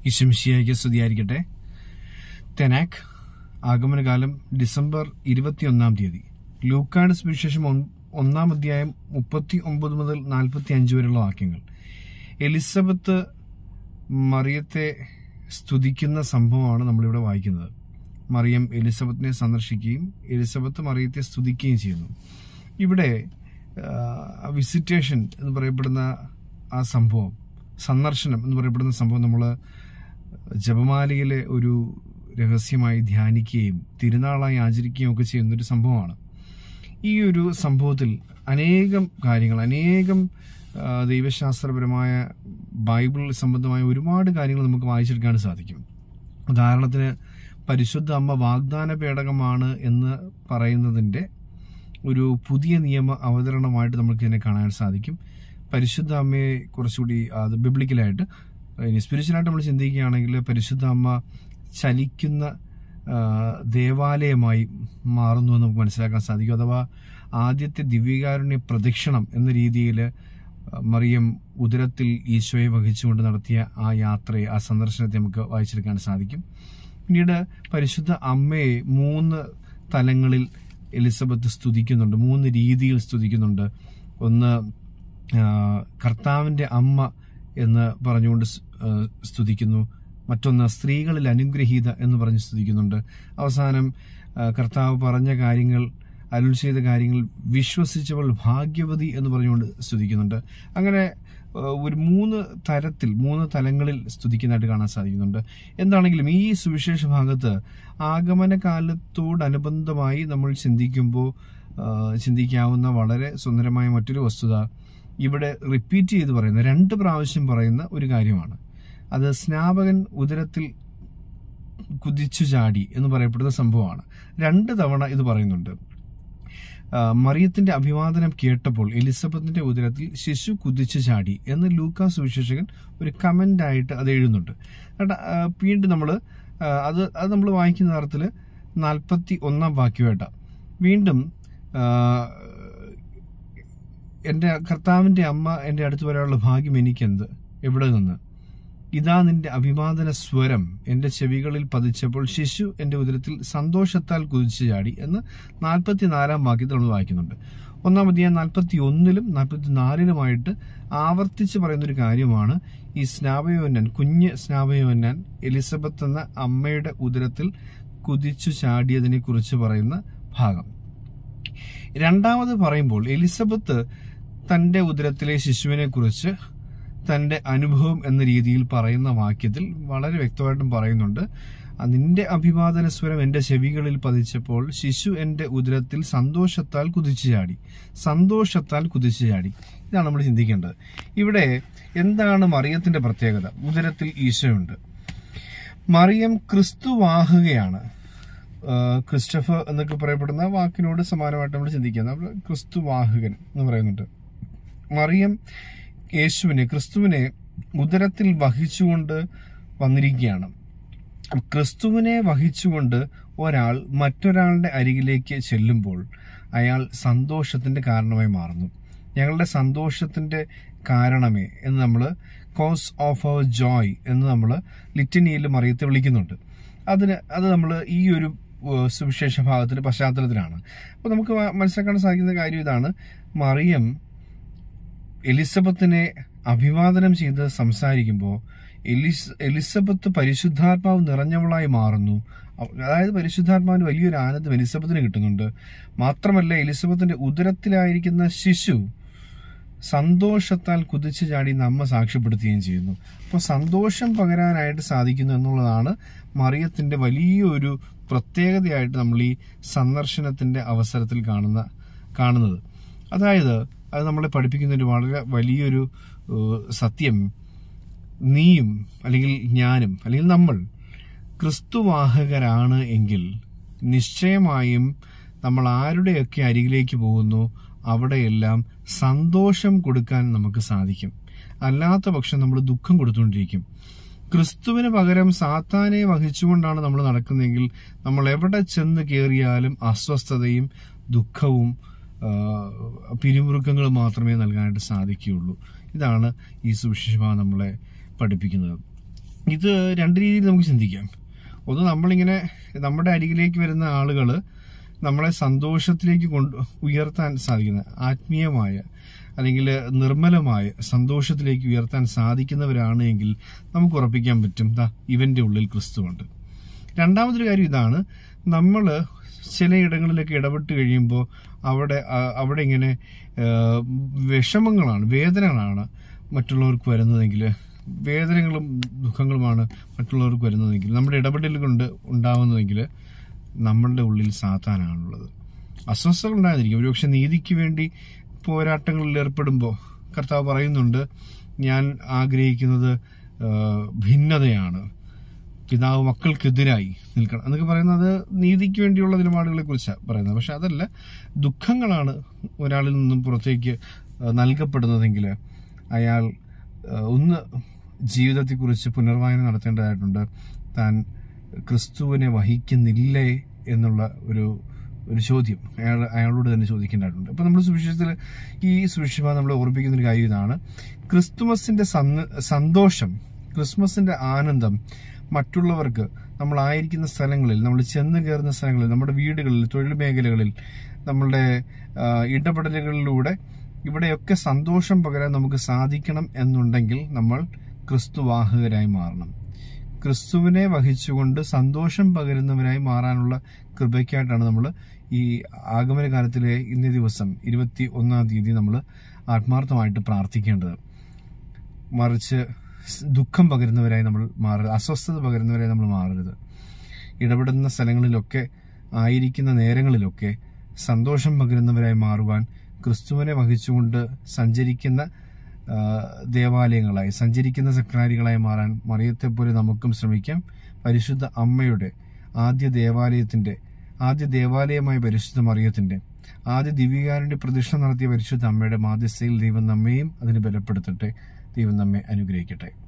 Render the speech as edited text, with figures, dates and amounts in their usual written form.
ഈശ്വമിശിഹായ്ക്ക് സ്തുതിയായിരിക്കട്ടെ. തെനാക്ക് ആഗമനകാലം ഡിസംബർ 21 ലൂക്കായുടെ സുവിശേഷം 1 അധ്യായം 39 മുതൽ 45 വരെയുള്ള വാക്യങ്ങൾ. എലിസബത്ത് മറിയത്തെ സ്തുതിക്കുന്ന സംഭവമാണ് നമ്മളിവിടെ വായിക്കുന്നത്. മറിയം എലിസബത്തിനെ സന്ദർശിക്കുകയും എലിസബത്ത് മറിയത്തെ സ്തുതിക്കുകയും ചെയ്യുന്നു. ഇവിടെ വിസിറ്റേഷൻ എന്ന് പറയപ്പെടുന്ന ആ സംഭവം, സന്ദർശനം എന്ന് പറയപ്പെടുന്ന സംഭവം നമ്മൾ ജപമാലയിലെ ഒരു രഹസ്യമായി ധ്യാനിക്കുകയും തിരുനാളായി ആചരിക്കുകയും ഒക്കെ ചെയ്യുന്നൊരു സംഭവമാണ്. ഈ ഒരു സംഭവത്തിൽ അനേകം കാര്യങ്ങൾ, അനേകം ദൈവശാസ്ത്രപരമായ ബൈബിൾ സംബന്ധമായ ഒരുപാട് കാര്യങ്ങൾ നമുക്ക് വായിച്ചെടുക്കാൻ സാധിക്കും. ഉദാഹരണത്തിന് പരിശുദ്ധ അമ്മ വാഗ്ദാന പേടകമാണ് എന്ന് പറയുന്നതിൻ്റെ ഒരു പുതിയ നിയമ അവതരണമായിട്ട് നമുക്ക് ഇതിനെ കാണാൻ സാധിക്കും. പരിശുദ്ധ അമ്മയെ കുറച്ചുകൂടി അത് ബിബ്ലിക്കലായിട്ട്, ഇനി സ്പിരിച്വലായിട്ട് നമ്മൾ ചിന്തിക്കുകയാണെങ്കിൽ പരിശുദ്ധ അമ്മ ചലിക്കുന്ന ദേവാലയമായി മാറുന്നു എന്ന് നമുക്ക് മനസ്സിലാക്കാൻ സാധിക്കും. അഥവാ ആദ്യത്തെ ദിവ്യകാരുണ്യ പ്രദക്ഷിണം എന്ന രീതിയിൽ മറിയം ഉദരത്തിൽ ഈശോയെ വഹിച്ചുകൊണ്ട് നടത്തിയ ആ യാത്രയെ, ആ സന്ദർശനത്തെ നമുക്ക് വായിച്ചെടുക്കാൻ സാധിക്കും. പിന്നീട് പരിശുദ്ധ അമ്മയെ 3 തലങ്ങളിൽ എലിസബത്ത് സ്തുതിക്കുന്നുണ്ട്, 3 രീതിയിൽ സ്തുതിക്കുന്നുണ്ട്. ഒന്ന്, കർത്താവിൻ്റെ അമ്മ എന്ന് പറഞ്ഞുകൊണ്ട് സ്തുതിക്കുന്നു. മറ്റൊന്ന്, സ്ത്രീകളിൽ അനുഗ്രഹീത എന്ന് പറഞ്ഞ് സ്തുതിക്കുന്നുണ്ട്. അവസാനം കർത്താവ് പറഞ്ഞ കാര്യങ്ങൾ, അരുൾ ചെയ്ത കാര്യങ്ങൾ വിശ്വസിച്ചവൾ ഭാഗ്യവതി എന്ന് പറഞ്ഞുകൊണ്ട് സ്തുതിക്കുന്നുണ്ട്. അങ്ങനെ ഒരു 3 തലങ്ങളിൽ സ്തുതിക്കുന്നതായിട്ട് കാണാൻ സാധിക്കുന്നുണ്ട്. എന്താണെങ്കിലും ഈ സുവിശേഷ ഭാഗത്ത് ആഗമനകാലത്തോടനുബന്ധമായി നമ്മൾ ചിന്തിക്കാവുന്ന വളരെ സുന്ദരമായ മറ്റൊരു വസ്തുത ഇവിടെ റിപ്പീറ്റ് ചെയ്ത് പറയുന്ന, 2 പ്രാവശ്യം പറയുന്ന ഒരു കാര്യമാണ്. അത് സ്നാപകൻ ഉദരത്തിൽ കുതിച്ചു ചാടി എന്ന് പറയപ്പെടുന്ന സംഭവമാണ്. 2 തവണ ഇത് പറയുന്നുണ്ട്. മറിയത്തിന്റെ അഭിവാദനം കേട്ടപ്പോൾ എലിസബത്തിന്റെ ഉദരത്തിൽ ശിശു കുതിച്ചു ചാടി എന്ന് ലൂക്കാ സുവിശേഷകൻ ഒരു കമന്റ് ആയിട്ട് അത് എഴുതുന്നുണ്ട്. വീണ്ടും അത് നമ്മൾ വായിക്കുന്ന അർത്ഥത്തിൽ 41 വാക്യമായിട്ടാണ്. വീണ്ടും എൻ്റെ കർത്താവിൻ്റെ അമ്മ എൻ്റെ അടുത്ത് വരാനുള്ള ഭാഗ്യം എനിക്കെന്ത്, എവിടെ നിന്ന്? ഇതാ നിന്റെ അഭിവാദന സ്വരം എൻ്റെ ചെവികളിൽ പതിച്ചപ്പോൾ ശിശു എൻ്റെ ഉദരത്തിൽ സന്തോഷത്താൽ കുതിച്ചു ചാടി എന്ന് 44 വാക്യത്തിൽ നമ്മൾ വായിക്കുന്നുണ്ട്. 1 അധ്യായം 41 44 ആവർത്തിച്ച് പറയുന്നൊരു കാര്യമാണ് ഈ സ്നാപയോന്നാൻ, കുഞ്ഞ് സ്നാപയോന്നാൻ എലിസബത്ത് എന്ന അമ്മയുടെ ഉദരത്തിൽ കുതിച്ചു ചാടിയതിനെ കുറിച്ച് പറയുന്ന ഭാഗം. 2ാമത് പറയുമ്പോൾ എലിസബത്ത് തൻ്റെ ഉദരത്തിലെ ശിശുവിനെ കുറിച്ച് തൻ്റെ അനുഭവം എന്ന രീതിയിൽ പറയുന്ന വാക്യത്തിൽ വളരെ വ്യക്തമായിട്ടും പറയുന്നുണ്ട്, നിന്റെ അഭിവാദന സ്വരം എൻ്റെ ചെവികളിൽ പതിച്ചപ്പോൾ ശിശു എൻ്റെ ഉദരത്തിൽ സന്തോഷത്താൽ കുതിച്ചു ചാടി. ഇതാണ് നമ്മൾ ചിന്തിക്കേണ്ടത്. ഇവിടെ എന്താണ് മറിയത്തിന്റെ പ്രത്യേകത? ഉദരത്തിൽ ഈശോയുണ്ട്. മറിയം ക്രിസ്തുവാഹുകയാണ്. ക്രിസ്റ്റഫർ എന്നൊക്കെ പറയപ്പെടുന്ന വാക്കിനോട് സമാനമായിട്ട് നമ്മൾ ചിന്തിക്കുക. ക്രിസ്തുവാഹകൻ എന്ന് പറയുന്നുണ്ട്. മറിയം ക്രിസ്തുവിനെ ഉദരത്തിൽ വഹിച്ചുകൊണ്ട് വന്നിരിക്കുകയാണ്. ക്രിസ്തുവിനെ വഹിച്ചുകൊണ്ട് ഒരാൾ മറ്റൊരാളുടെ അരികിലേക്ക് ചെല്ലുമ്പോൾ അയാൾ സന്തോഷത്തിന്റെ കാരണമായി മാറുന്നു. ഞങ്ങളുടെ സന്തോഷത്തിന്റെ കാരണമേ എന്ന് നമ്മൾ, കോസ് ഓഫ് അവർ ജോയ് എന്ന് നമ്മൾ ലിറ്റനിയിൽ മറിയത്തെ വിളിക്കുന്നുണ്ട്. അത് നമ്മൾ ഈ ഒരു സുവിശേഷ ഭാഗത്തിന്റെ പശ്ചാത്തലത്തിലാണ്. അപ്പോൾ നമുക്ക് മനസ്സിലാക്കാൻ സാധിക്കുന്ന കാര്യം ഇതാണ്: മറിയം എലിസബത്തിനെ അഭിവാദനം ചെയ്ത് സംസാരിക്കുമ്പോൾ എലിസബത്ത് പരിശുദ്ധാത്മാവ് നിറഞ്ഞവളായി മാറുന്നു. അതായത് പരിശുദ്ധാത്മാവിന് വലിയൊരു ആനന്ദം എലിസബത്തിന് കിട്ടുന്നുണ്ട്. മാത്രമല്ല, എലിസബത്തിന്റെ ഉദരത്തിലായിരിക്കുന്ന ശിശു സന്തോഷത്താൽ കുതിച്ചു ചാടി നമ്മ സാക്ഷ്യപ്പെടുത്തുകയും ചെയ്യുന്നു. അപ്പോൾ സന്തോഷം പകരാനായിട്ട് സാധിക്കുന്നു എന്നുള്ളതാണ് മറിയത്തിന്റെ വലിയൊരു പ്രത്യേകതയായിട്ട് നമ്മൾ ഈ സന്ദർശനത്തിന്റെ അവസരത്തിൽ കാണുന്നത്. അതായത് അത് നമ്മളെ പഠിപ്പിക്കുന്ന ഒരു വളരെ വലിയൊരു സത്യം, നീയും അല്ലെങ്കിൽ ഞാനും അല്ലെങ്കിൽ നമ്മൾ ക്രിസ്തുവാഹകരാണ് എങ്കിൽ നിശ്ചയമായും നമ്മൾ ആരുടെയൊക്കെ അരികിലേക്ക് പോകുന്നു അവിടെയെല്ലാം സന്തോഷം കൊടുക്കാൻ നമുക്ക് സാധിക്കും. അല്ലാത്ത പക്ഷം നമ്മൾ ദുഃഖം കൊടുത്തുകൊണ്ടിരിക്കും. ക്രിസ്തുവിന് പകരം സാത്താനെ വഹിച്ചുകൊണ്ടാണ് നമ്മൾ നടക്കുന്നതെങ്കിൽ നമ്മൾ എവിടെ ചെന്ന് കയറിയാലും അസ്വസ്ഥതയും ദുഃഖവും പിരിമുറുക്കങ്ങൾ മാത്രമേ നൽകാനായിട്ട് സാധിക്കുകയുള്ളൂ. ഇതാണ് ഈ സുവിശേഷ നമ്മളെ പഠിപ്പിക്കുന്നത്. ഇത് രണ്ട് രീതിയിൽ നമുക്ക് ചിന്തിക്കാം. ഒന്ന്, നമ്മളിങ്ങനെ നമ്മുടെ അരികിലേക്ക് വരുന്ന ആളുകൾ നമ്മളെ സന്തോഷത്തിലേക്ക് ഉയർത്താൻ സാധിക്കുന്ന ആത്മീയമായ അല്ലെങ്കിൽ നിർമ്മലമായ സന്തോഷത്തിലേക്ക് ഉയർത്താൻ സാധിക്കുന്നവരാണ് എങ്കിൽ നമുക്ക് ഉറപ്പിക്കാൻ പറ്റും ഇവന്റെ ഉള്ളിൽ ക്രിസ്തുവുണ്ട്. രണ്ടാമതൊരു കാര്യം ഇതാണ്, നമ്മൾ ചിലയിടങ്ങളിലൊക്കെ ഇടപെട്ട് കഴിയുമ്പോൾ അവിടെ ഇങ്ങനെ വിഷമങ്ങളാണ്, വേദനകളാണ് മറ്റുള്ളവർക്ക് വരുന്നതെങ്കിൽ, വേദനകളും ദുഃഖങ്ങളുമാണ് മറ്റുള്ളവർക്ക് വരുന്നതെങ്കിൽ, നമ്മുടെ ഇടപെടൽ കൊണ്ട് ഉണ്ടാവുന്നതെങ്കിൽ നമ്മളുടെ ഉള്ളിൽ സാത്താനാണുള്ളത്. അസ്വസ്ഥതകൾ ഉണ്ടായിരിക്കും. ഒരുപക്ഷെ നീതിക്ക് വേണ്ടി പോരാട്ടങ്ങളിൽ ഏർപ്പെടുമ്പോൾ കർത്താവ് പറയുന്നുണ്ട്, ഞാൻ ആഗ്രഹിക്കുന്നത് ഭിന്നതയാണ്, പിതാവ് മക്കൾക്കെതിരായി നിൽക്കണം എന്നൊക്കെ പറയുന്നത് നീതിക്ക് വേണ്ടിയുള്ള നിലപാടുകളെ കുറിച്ചാണ് പറയുന്നത്. പക്ഷെ അതല്ല, ദുഃഖങ്ങളാണ് ഒരാളിൽ നിന്നും പുറത്തേക്ക് നൽകപ്പെടുന്നതെങ്കിൽ അയാൾ ഒന്ന് ജീവിതത്തെക്കുറിച്ച് പുനർവായന നടത്തേണ്ടതായിട്ടുണ്ട്. താൻ ക്രിസ്തുവിനെ വഹിക്കുന്നില്ലേ എന്നുള്ള ഒരു ചോദ്യം അയാളോട് തന്നെ ചോദിക്കേണ്ടതായിട്ടുണ്ട്. അപ്പൊ നമ്മൾ സുവിശേഷത്തിൽ ഈ സുവിശേഷമായി നമ്മളെ ഓർമ്മിപ്പിക്കുന്ന ഒരു കാര്യം ഇതാണ്, ക്രിസ്തുമസിന്റെ സന്തോഷം, ക്രിസ്മസിന്റെ ആനന്ദം മറ്റുള്ളവർക്ക് നമ്മളായിരിക്കുന്ന സ്ഥലങ്ങളിൽ, നമ്മൾ ചെന്ന് കയറുന്ന സ്ഥലങ്ങളിൽ, നമ്മുടെ വീടുകളിൽ, തൊഴിൽ മേഖലകളിൽ, നമ്മളുടെ ഇടപെടലുകളിലൂടെ ഇവിടെയൊക്കെ സന്തോഷം പകരാൻ നമുക്ക് സാധിക്കണം എന്നുണ്ടെങ്കിൽ നമ്മൾ ക്രിസ്തുവാഹകരായി മാറണം. ക്രിസ്തുവിനെ വഹിച്ചുകൊണ്ട് സന്തോഷം പകരുന്നവരായി മാറാനുള്ള കൃപയ്ക്കായിട്ടാണ് നമ്മൾ ഈ ആഗമന കാലത്തിലെ ഇന്നേ ദിവസം 21-ാം തീയതി നമ്മൾ ആത്മാർത്ഥമായിട്ട് പ്രാർത്ഥിക്കേണ്ടത്. മറിച്ച് ദുഃഖം പകരുന്നവരായി നമ്മൾ മാറരുത്, അസ്വസ്ഥത പകരുന്നവരായി നമ്മൾ മാറരുത്. ഇടപെടുന്ന സ്ഥലങ്ങളിലൊക്കെ, ആയിരിക്കുന്ന നേരങ്ങളിലൊക്കെ സന്തോഷം പകരുന്നവരായി മാറുവാൻ, ക്രിസ്തുവിനെ വഹിച്ചുകൊണ്ട് സഞ്ചരിക്കുന്ന ദേവാലയങ്ങളായി, സഞ്ചരിക്കുന്ന സക്രാരികളായി മാറാൻ മറിയത്തെ പോലെ നമുക്കും ശ്രമിക്കാം. പരിശുദ്ധ അമ്മയുടെ ആദ്യ ദേവാലയമായ പരിശുദ്ധ മറിയത്തിന്റെ, ആദ്യ ദിവ്യകാരുണ്യ പ്രതിഷ്ഠ നടത്തിയ പരിശുദ്ധ അമ്മയുടെ മാധ്യസ്ഥയിൽ ദൈവം നമ്മെയും അതിന് ബലപ്പെടുത്തട്ടെ. ദൈവം നമ്മെ അനുഗ്രഹിക്കട്ടെ.